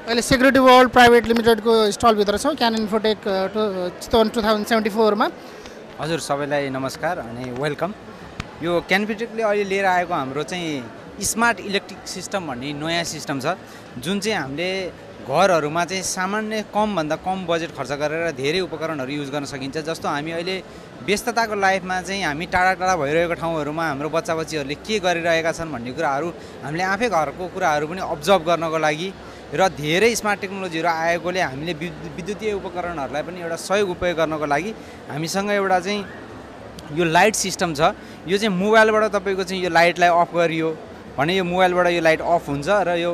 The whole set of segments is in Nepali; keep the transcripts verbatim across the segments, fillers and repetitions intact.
अहिले सेक्युरिटी वर्ल्ड प्राइभेट लिमिटेडको स्टलभित्र छौँ Canon infotech Chitwan two thousand seventy फोरमा। हजुर सबैलाई नमस्कार अनि वेलकम। यो क्यानन इन्फोटेकले अहिले लिएर आएको हाम्रो चाहिँ स्मार्ट इलेक्ट्रिक सिस्टम भन्ने नयाँ सिस्टम छ, जुन चाहिँ हामीले घरहरूमा चाहिँ सामान्य कमभन्दा कम बजेट खर्च गरेर धेरै उपकरणहरू युज गर्न सकिन्छ। जस्तो हामी अहिले व्यस्तताको लाइफमा चाहिँ हामी टाढा टाढा भइरहेको ठाउँहरूमा हाम्रो बच्चा बच्चीहरूले के गरिरहेका छन् भन्ने कुराहरू हामीले आफै घरको कुराहरू पनि अब्जर्भ गर्नको लागि र धेरै स्मार्ट टेक्नोलोजीहरू आएकोले हामीले विद्युतीय उपकरणहरूलाई पनि एउटा सहयोग उपयोग गर्नको लागि हामीसँग एउटा चाहिँ यो लाइट सिस्टम छ। यो चाहिँ मोबाइलबाट तपाईँको चाहिँ यो लाइटलाई अफ गरियो भने यो मोबाइलबाट यो लाइट अफ हुन्छ र यो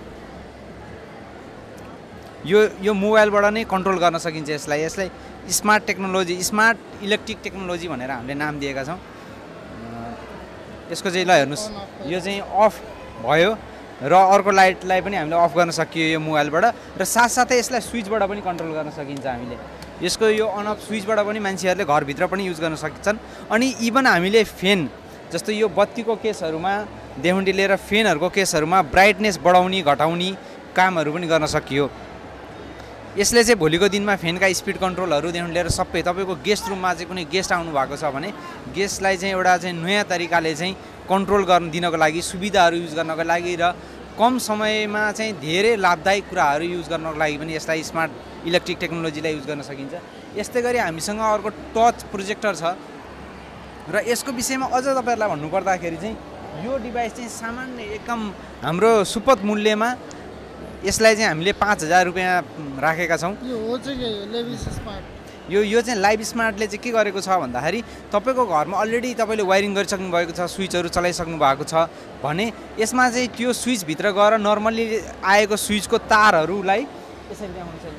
यो यो मोबाइलबाट नै कन्ट्रोल गर्न सकिन्छ। यसलाई यसलाई smart technology smart electric technology भनेर हामीले नाम दिएका छौँ। यसको चाहिँ ल हेर्नुहोस्, यो चाहिँ अफ भयो र अर्को लाइटलाई पनि हामीले अफ गर्न सकियो यो मोबाइलबाट र साथसाथै यसलाई स्विचबाट पनि कन्ट्रोल गर्न सकिन्छ। हामीले यसको यो अन अफ स्विचबाट पनि मान्छेहरूले घरभित्र पनि युज गर्न सक्छन्। अनि इभन हामीले फेन जस्तो यो बत्तीको केसहरूमा देखि लिएर फेनहरूको केसहरूमा ब्राइटनेस बढाउने घटाउने कामहरू पनि गर्न सकियो। यसले चाहिँ भोलिको दिनमा फेनका स्पिड कन्ट्रोलहरूदेखि लिएर सबै तपाईँको गेस्ट रुममा चाहिँ कुनै गेस्ट आउनु भएको छ भने गेस्टलाई चाहिँ एउटा चाहिँ नयाँ तरिकाले चाहिँ कन्ट्रोल गर्न दिनको लागि, सुविधाहरू युज गर्नको लागि र कम समयमा चाहिँ धेरै लाभदायक कुराहरू युज गर्नको लागि पनि यसलाई स्मार्ट इलेक्ट्रिक टेक्नोलोजीलाई युज गर्न सकिन्छ। यस्तै गरी हामीसँग अर्को टच प्रोजेक्टर छ र यसको विषयमा अझ तपाईँहरूलाई भन्नुपर्दाखेरि चाहिँ यो डिभाइस चाहिँ सामान्य एकदम हाम्रो सुपथ मूल्यमा यसलाई चाहिँ हामीले पाँच हजार रुपियाँ राखेका छौँ। यो हो चाहिँ लेभिस स्मार्ट यो यो चाहिँ लाइभ स्मार्टले चाहिँ के गरेको छ भन्दाखेरि तपाईँको घरमा अलरेडी तपाईँले वायरिङ गरिसक्नु भएको छ, स्विचहरू चलाइसक्नु भएको छ भने यसमा चाहिँ त्यो स्विचभित्र गएर नर्मल्ली आएको स्विचको तारहरूलाई यसरी देखाउनु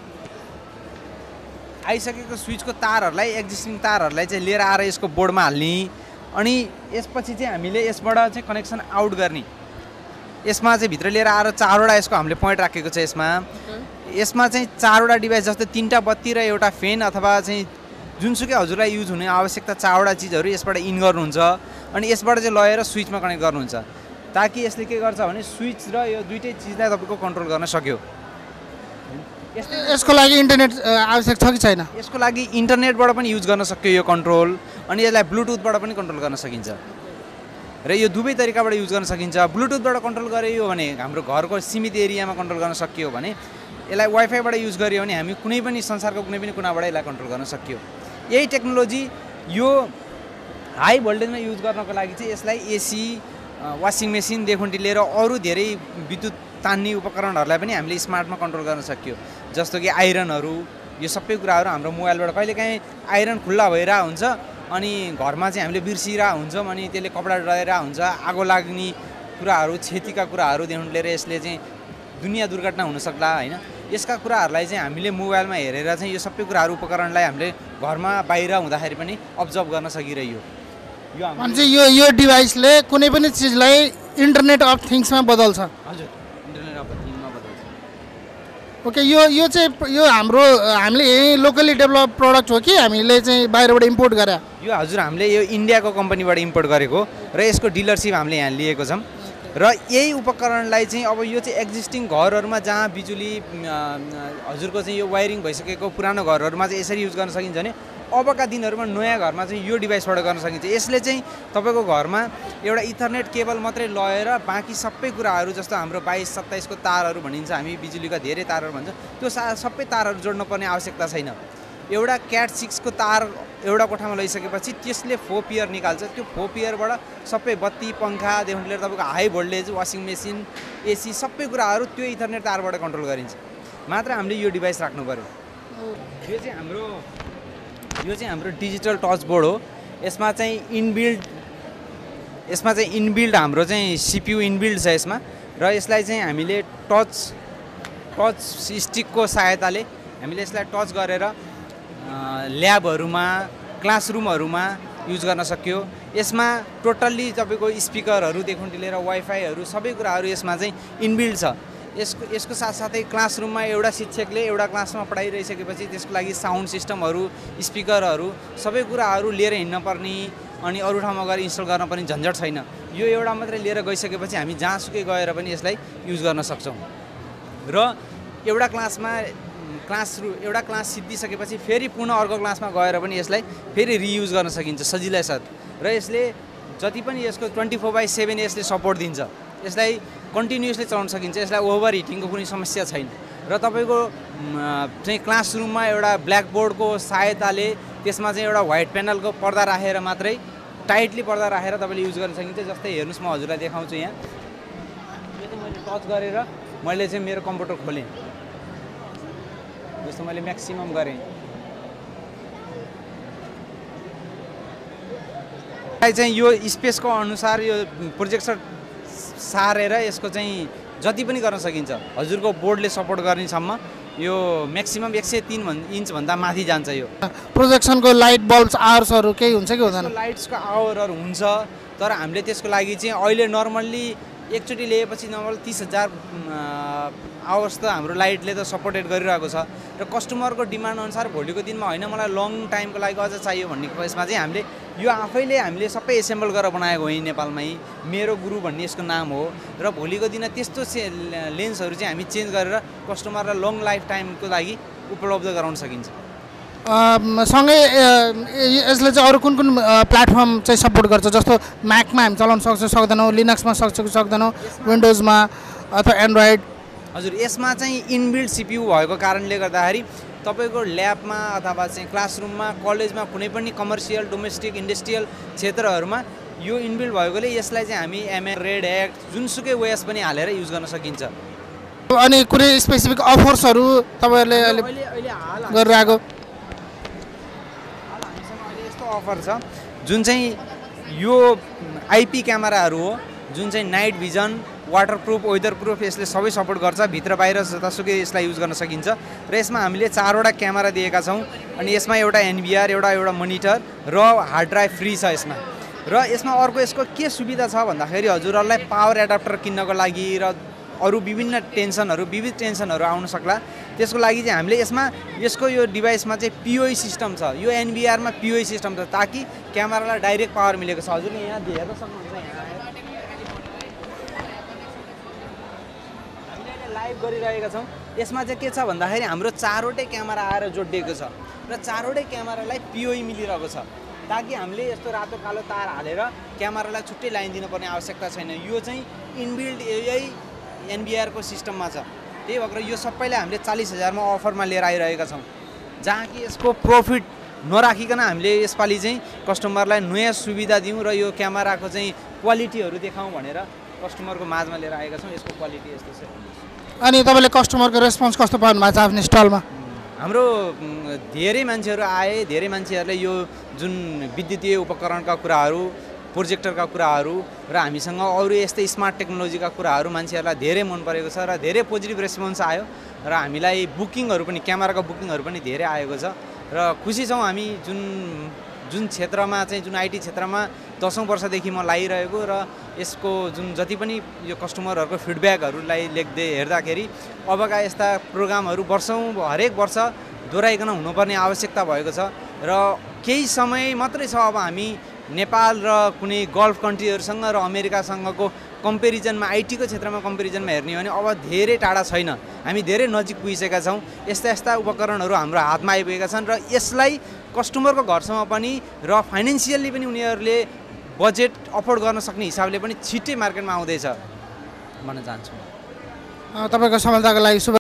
आइसकेको स्विचको तारहरूलाई एक्जिस्टिङ तारहरूलाई चाहिँ लिएर आएर यसको बोर्डमा हाल्ने अनि यसपछि चाहिँ हामीले यसबाट चाहिँ कनेक्सन आउट गर्ने। यसमा चाहिँ भित्र लिएर आएर चारवटा यसको हामीले पोइन्ट राखेको छ। यसमा यसमा चाहिँ चारवटा डिभाइस जस्तै तिनवटा बत्ती र एउटा फेन अथवा चाहिँ जुनसुकै हजुरलाई युज हुने आवश्यकता चारवटा चिजहरू यसबाट इन गर्नुहुन्छ अनि यसबाट चाहिँ लगेर स्विचमा कनेक्ट गर्नुहुन्छ, ताकि यसले के गर्छ भने स्विच र यो दुइटै चिजलाई तपाईँको कन्ट्रोल गर्न सक्यो। यसको लागि इन्टरनेट आवश्यक छ कि छैन? यसको लागि इन्टरनेटबाट पनि युज गर्न सक्यो यो कन्ट्रोल, अनि यसलाई ब्लुटुथबाट पनि कन्ट्रोल गर्न सकिन्छ र यो दुवै तरिकाबाट युज गर्न सकिन्छ। ब्लुटुथबाट कन्ट्रोल गरियो भने हाम्रो घरको सीमित एरियामा कन्ट्रोल गर्न सकियो भने, यसलाई वाइफाईबाट युज गरियो भने हामी कुनै पनि संसारको कुनै पनि कुनाबाट यसलाई कन्ट्रोल गर्न सकियो। यही टेक्नोलोजी यो हाई भोल्टेजमा युज गर्नको लागि चाहिँ यसलाई एसी, वासिङ मेसिनदेखि लिएर अरू धेरै विद्युत तान्ने उपकरणहरूलाई पनि हामीले स्मार्टमा कन्ट्रोल गर्न सकियो। जस्तो कि आइरनहरू, यो सबै कुराहरू हाम्रो मोबाइलबाट कहिलेकाहीँ आइरन खुल्ला भइरहेको हुन्छ अनि घरमा चाहिँ हामीले बिर्सिरहेको हुन्छौँ अनि त्यसले कपडा डढाइरहेको हुन्छ, आगो लाग्ने कुराहरू, क्षतिका कुराहरूदेखि लिएर यसले चाहिँ दुनियाँ दुर्घटना हुनसक्ला होइन। यसका कुराहरूलाई चाहिँ हामीले मोबाइलमा हेरेर चाहिँ यो सबै कुराहरू उपकरणलाई हामीले घरमा बाहिर हुँदाखेरि पनि अब्जर्भ गर्न सकिरह्यो। यो भने यो यो डिभाइसले कुनै पनि चिजलाई इन्टरनेट अफ थिङ्समा बदल्छ। हजुर, इन्टरनेट अफ थिङ्समा बदल्छ। ओके, यो यो चाहिँ यो हाम्रो हामीले यही लोकली डेभलप प्रडक्ट हो कि हामीले चाहिँ बाहिरबाट इम्पोर्ट गरे? यो हजुर हामीले यो इन्डियाको कम्पनीबाट इम्पोर्ट गरेको र यसको डिलरसिप हामीले यहाँ लिएको छौँ र यही उपकरणलाई चाहिँ अब यो चाहिँ एक्जिस्टिङ घरहरूमा जहाँ बिजुली हजुरको चाहिँ यो वायरिङ भइसकेको पुरानो घरहरूमा चाहिँ यसरी युज गर्न सकिन्छ भने अबका दिनहरूमा नयाँ घरमा चाहिँ यो डिभाइसबाट गर्न सकिन्छ। यसले चाहिँ तपाईँको घरमा एउटा इथरनेट केबल मात्रै लगेर बाँकी सबै कुराहरू जस्तो हाम्रो बाइस सत्ताइसको तारहरू भनिन्छ, हामी बिजुलीका धेरै तारहरू भन्छ, त्यो सा सबै तारहरू जोड्नु पर्ने आवश्यकता छैन। एउटा क्याट सिक्सको तार एउटा कोठामा लैसकेपछि त्यसले फोर पियर निकाल्छ। त्यो फोर पियरबाट सबै बत्ती, पङ्खादेखि लिएर तपाईँको high voltage, washing machine, AC सबै कुराहरू त्यो इथरनेट तारबाट कन्ट्रोल गरिन्छ। मात्र हामीले यो डिभाइस राख्नु पऱ्यो। यो चाहिँ हाम्रो यो चाहिँ हाम्रो डिजिटल टच बोर्ड हो। यसमा चाहिँ इनबिल्ड यसमा चाहिँ इनबिल्ड हाम्रो चाहिँ सिपियु इनबिल्ड छ यसमा र यसलाई चाहिँ हामीले टच टच स्टिकको सहायताले हामीले यसलाई टच गरेर ल्याबहरूमा, क्लासरुमहरूमा युज गर्न सक्यो। यसमा टोटल्ली तपाईँको स्पिकरहरूदेखि लिएर वाइफाईहरू सबै कुराहरू यसमा चाहिँ इनबिल्ड छ। यसको यसको साथसाथै क्लासरुममा एउटा शिक्षकले एउटा क्लासमा पढाइरहिसकेपछि त्यसको लागि साउन्ड सिस्टमहरू, स्पिकरहरू सबै कुराहरू लिएर हिँड्न पर्ने अनि अरू ठाउँमा गएर इन्स्टल गर्न पनि झन्झट छैन। यो एउटा मात्रै लिएर गइसकेपछि हामी जहाँसुकै गएर पनि यसलाई युज गर्न सक्छौँ। र एउटा क्लासमा क्लास रु एउटा क्लास सिद्धिसकेपछि फेरि पुनः अर्को क्लासमा गएर पनि यसलाई फेरि रियुज गर्न सकिन्छ सजिलैसाथ र यसले जति पनि यसको ट्वेन्टी फोर बाई सेभेन यसले सपोर्ट दिन्छ यसलाई कन्टिन्युसली चलाउन सकिन्छ यसलाई ओभर हिटिङको कुनै समस्या छैन र तपाईँको चाहिँ क्लासरुममा एउटा ब्ल्याकबोर्डको सहायताले त्यसमा चाहिँ एउटा व्हाइट प्यानलको पर्दा राखेर मात्रै टाइटली पर्दा राखेर तपाईँले युज गर्न सकिन्छ जस्तै हेर्नुहोस् म हजुरलाई देखाउँछु यहाँ यो चाहिँ मैले टच गरेर मैले चाहिँ मेरो कम्प्युटर खोलेँ जस्तो मैले म्याक्सिमम गरेँ चाहिँ यो स्पेसको अनुसार यो प्रोजेक्टर सारेर यसको चाहिँ जति पनि गर्न सकिन्छ हजुरको बोर्डले सपोर्ट गर्नेसम्म यो म्याक्सिमम एक सय तीन भन् इन्चभन्दा माथि जान्छ यो प्रोजेक्सनको लाइट बल्ब्स आवर्सहरू केही हुन्छ कि हुँदैन लाइट्सको आवरहरू हुन्छ तर हामीले त्यसको लागि चाहिँ अहिले नर्मल्ली एकचोटि लिएपछि नर्मल तिस हजार आवर्स त हाम्रो लाइटले त सपोर्टेड गरिरहेको छ र कस्टमरको डिमान्ड अनुसार भोलिको दिनमा होइन मलाई लङ टाइमको लागि अझ चाहियो भन्ने केसमा चाहिँ हामीले यो आफैले हामीले सबै एसेम्बल गरेर बनाएको हो नेपालमै मेरो गुरु भन्ने यसको नाम हो र भोलिको दिन त्यस्तो लेन्सहरू चाहिँ हामी चेन्ज गरेर कस्टमरलाई लङ लाइफ टाइमको लागि उपलब्ध गराउन सकिन्छ सँगै यसले चाहिँ अरू कुन कुन प्लेटफर्म चाहिँ सपोर्ट गर्छ जस्तो म्याकमा हामी चलाउन सक्छौँ सक्दैनौँ लिनक्समा सक्छौँ सक्दैनौँ विन्डोजमा अथवा एन्ड्रोइड हजुर यसमा चाहिँ इनबिल्ट सिपियु भएको कारणले गर्दाखेरि तपाईँको ल्याबमा अथवा चाहिँ क्लासरुममा कलेजमा कुनै पनि कमर्सियल डोमेस्टिक इन्डस्ट्रियल क्षेत्रहरूमा यो इनबिल्ट भएकोले यसलाई चाहिँ हामी एमए रेड एक्ट जुनसुकै ओएस पनि हालेर युज गर्न सकिन्छ अनि कुनै स्पेसिफिक अफर्सहरू तपाईँहरूले अहिले गरिरहेको अफर छ जुन चाहिँ यो आइपी क्यामेराहरू हो जुन चाहिँ night vision waterproof weather proof यसले सबै सपोर्ट गर्छ भित्र बाहिर जतासुकै यसलाई युज गर्न सकिन्छ र यसमा हामीले चारवटा क्यामेरा दिएका छौँ अनि यसमा एउटा एनभिआर एउटा एउटा मोनिटर र हार्ड ड्राइभ फ्री छ यसमा र यसमा अर्को यसको के सुविधा छ भन्दाखेरि हजुरहरूलाई पावर एडाप्टर किन्नको लागि र अरू विभिन्न टेन्सनहरू विविध टेन्सनहरू आउन सक्ला त्यसको लागि चाहिँ हामीले यसमा यसको यो डिभाइसमा चाहिँ पिओई सिस्टम छ यो एनभिआरमा पिओई सिस्टम छ ताकि क्यामेरालाई डाइरेक्ट पावर मिलेको छ हजुरले यहाँ हेर्न सक्नुहुन्छ यहाँ हामीले अहिले लाइभ गरिरहेका छौँ यसमा चाहिँ के छ भन्दाखेरि हाम्रो चारवटै क्यामेरा आएर जोडिएको छ र चारवटै क्यामेरालाई पिओई मिलिरहेको छ ताकि हामीले यस्तो रातो कालो तार हालेर क्यामेरालाई छुट्टै लाइन दिनुपर्ने आवश्यकता छैन यो चाहिँ इनबिल्ड यही एनबिआरको सिस्टममा छ त्यही भएर यो सबैलाई हामीले चालिस हजारमा अफरमा लिएर आइरहेका छौँ जहाँ कि यसको प्रफिट नराखिकन हामीले यसपालि चाहिँ कस्टमरलाई नयाँ सुविधा दिउँ र यो क्यामेराको चाहिँ क्वालिटीहरू देखाउँ भनेर कस्टमरको माझमा लिएर आएका छौँ यसको क्वालिटी यस्तो छ अनि तपाईँले कस्टमरको रेस्पोन्स कस्तो पाउनु भएको छ आफ्नो स्टलमा हाम्रो धेरै मान्छेहरू आए धेरै मान्छेहरूले यो जुन विद्युतीय उपकरणका कुराहरू प्रोजेक्टरका कुराहरू र हामीसँग अरू यस्तै स्मार्ट टेक्नोलोजीका कुराहरू मान्छेहरूलाई धेरै मन परेको छ र धेरै पोजिटिभ रेस्पोन्स आयो र हामीलाई बुकिङहरू पनि क्यामेराको बुकिङहरू पनि धेरै आएको छ र खुसी छौँ हामी जुन जुन क्षेत्रमा चाहिँ जुन आइटी क्षेत्रमा दसौँ वर्षदेखि म लागिरहेको र यसको जुन जति पनि यो कस्टमरहरूको फिडब्याकहरूलाई लेख्दै हेर्दाखेरि अबका यस्ता प्रोग्रामहरू वर्षौँ हरेक वर्ष दोहोऱ्याइकन हुनुपर्ने आवश्यकता भएको छ र केही समय मात्रै छ अब हामी नेपाल र कुनै गल्फ कन्ट्रीहरूसँग र अमेरिकासँगको कम्पेरिजनमा आइटीको क्षेत्रमा कम्पेरिजनमा हेर्ने हो भने अब धेरै टाढा छैन हामी धेरै नजिक पुगिसकेका छौँ यस्ता यस्ता उपकरणहरू हाम्रो हातमा आइपुगेका छन् र यसलाई कस्टमरको घरसम्म पनि र फाइनेन्सियल्ली पनि उनीहरूले बजेट अफोर्ड गर्न सक्ने हिसाबले पनि छिट्टै मार्केटमा आउँदैछ भन्न चाहन्छु तपाईँको सफलताको लागि शुभ